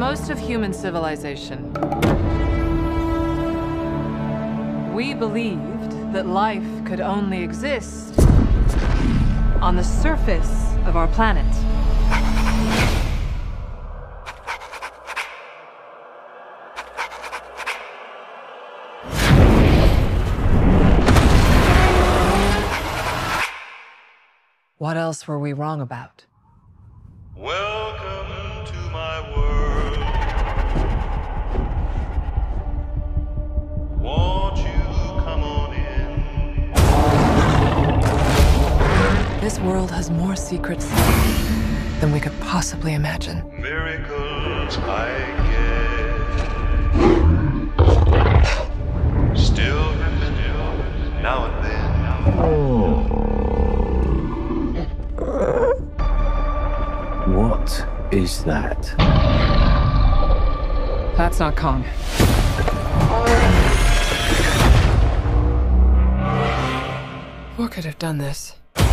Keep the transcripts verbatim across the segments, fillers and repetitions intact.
most of human civilization, we believed that life could only exist on the surface of our planet. What else were we wrong about? Welcome to my world. Won't you come on in? This world has more secrets than we could possibly imagine. Miracles I get. Still happen now and then. What is that? That's not Kong. What could have done this?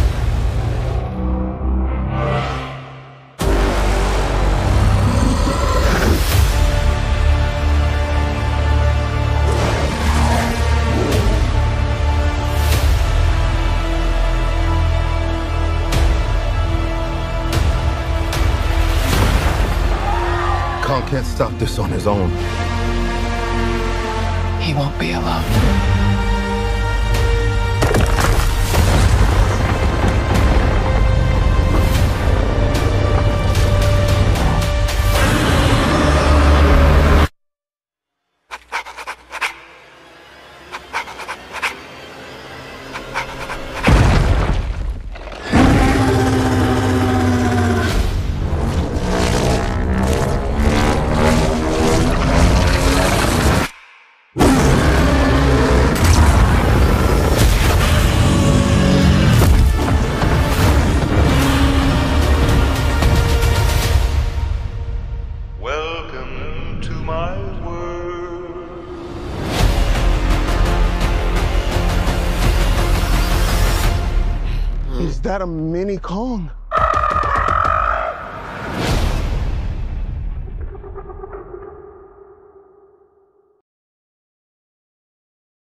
Kong can't stop this on his own. He won't be alone. Welcome to my world. Is that a mini Kong?